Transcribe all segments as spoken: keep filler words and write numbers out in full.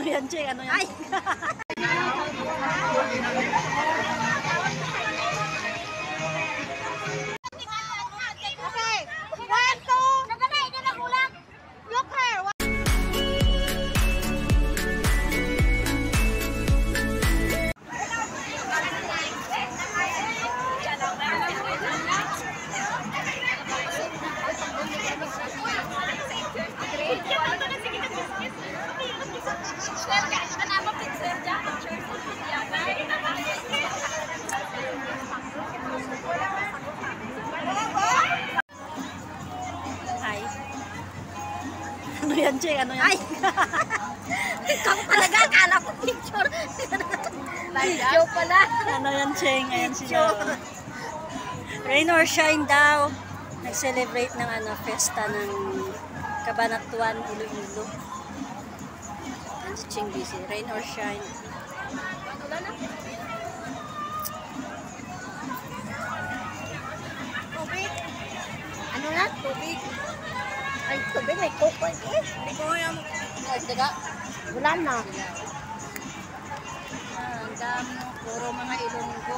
Ano yan, Cheng? Ano yan? Ay! Okay, one, two. Nagalay na nagulang. Look her. Ano yan, Cheng? Ano yan? Ay! Ikaw talaga, akala ko picture. Video pala. Ano yan, Cheng? Ayan sila. Rain or shine daw. Nag-celebrate ng ano, festa ng Cabanatuan, Iloilo. Ayan si Cheng busy. Rain or shine. Wala na. Tubig. Ano na? Tubig. Ay, tubig. May coco eh. Hindi ko yung... Nagdaga. Wala na. Ah, ang dami. Puro mga Ilonggo.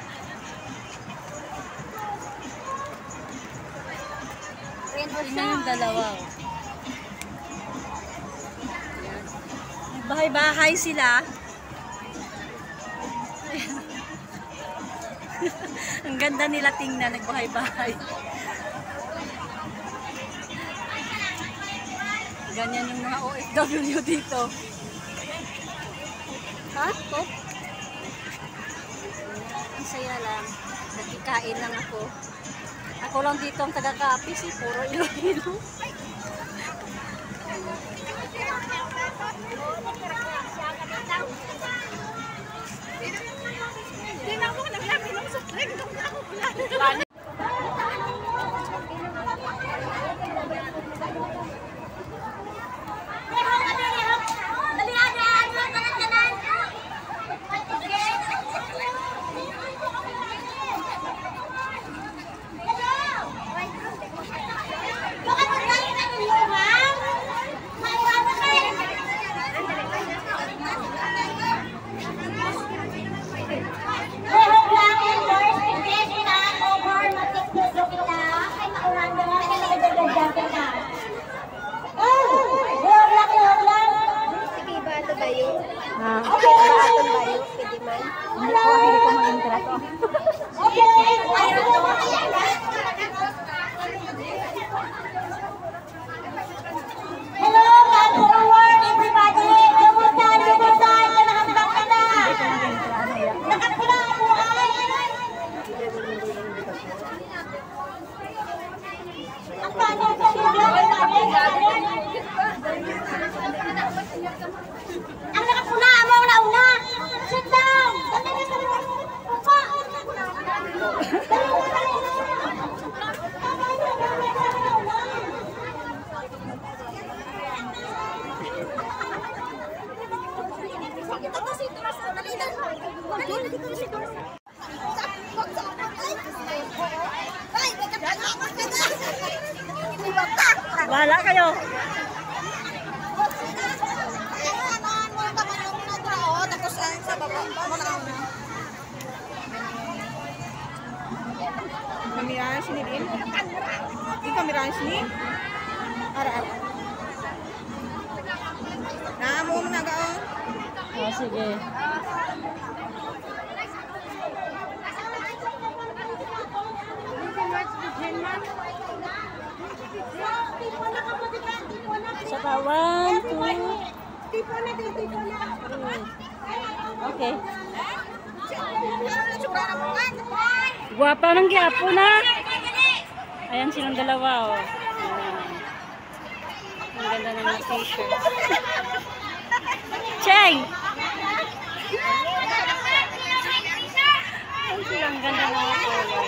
Rain or Tingnan yung dalawa. Oh. Ayan. Bahay-bahay sila. Ang ganda nila tingnan, nagbahay-bahay. Ganyan yung mga O F W dito. Ha? Top? Ang saya lang. Nagkikain lang ako. Ako lang dito ang taga-Capiz, eh. Puro Iloilo. Hindi na ako naglabi ng sa trek. Hindi na ako wala. Ah, okay, baaton ba yun? Pwede man? hindi ko, hindi ko mag-interact. Hello, come forward everybody! Kumutan, kumutan! Nakabilang ka na! Nakabilang mo ay! Ang tanong sa video ay ang nakapuna mo na una! Sit down! Upa! Bahala kayo. Kamerahan sini din. Ini kamerahan sini. Ara ara. Nah, mau menaga oh. Oh, sige. Sa kawan, two, three. Okay. Guwapa ng giapo na. Ayan silang dalawa, oh. Ayan. Ang ganda ng mga t-shirt. Cheng! Ayan silang ganda ng mga color.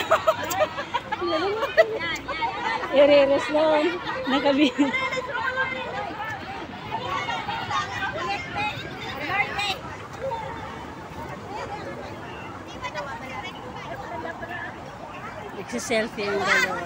Ireres lang. Nakabili. Nagsiselfie ang dalawa.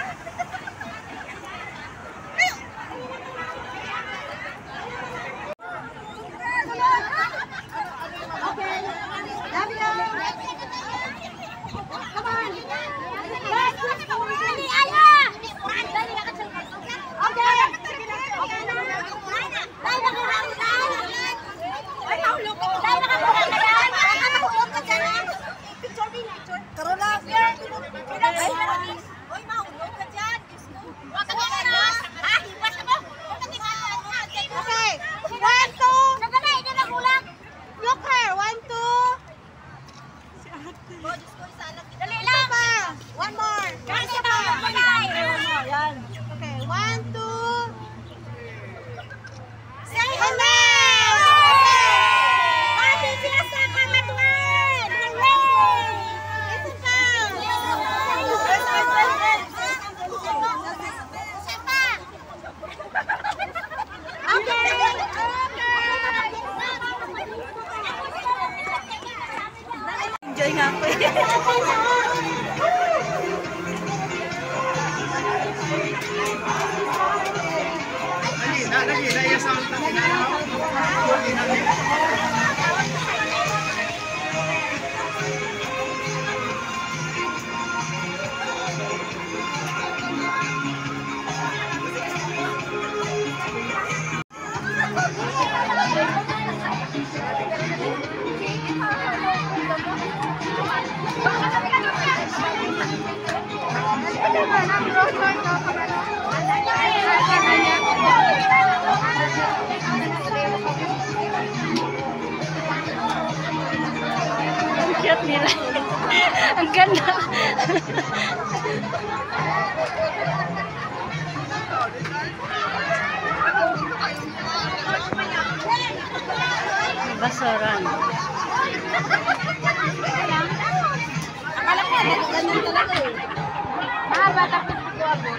Enjoy nga po eh. Ang cute nila. Ang ganda. Basaran. Akala ko ganun talaga eh. Mahaba tapos ito ako.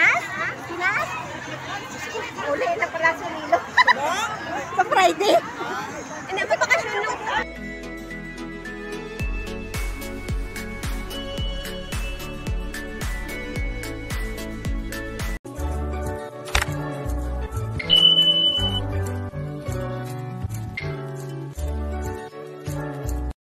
Sa Friday.